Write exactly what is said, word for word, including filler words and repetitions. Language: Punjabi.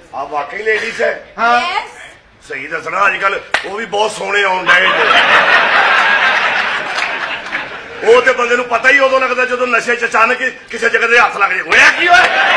ਆ ਵਾਕਈ ਲੇਡੀਜ਼ ਹੈ? ਹਾਂ ਸਹੀ ਦੱਸਣਾ ਅੱਜ ਕੱਲ ਉਹ ਵੀ ਬਹੁਤ ਸੋਹਣੇ ਆਉਣ ਡਏ ਉਹ ਤੇ ਬੰਦੇ ਨੂੰ ਪਤਾ ਹੀ ਉਦੋਂ ਲੱਗਦਾ ਜਦੋਂ ਨਸ਼ੇ ਚ ਅਚਾਨਕ ਕਿਸੇ ਜਗ੍ਹਾ ਤੇ ਹੱਥ ਲੱਗ ਜੇ। ਹੋਇਆ ਕੀ ਹੋਇਆ?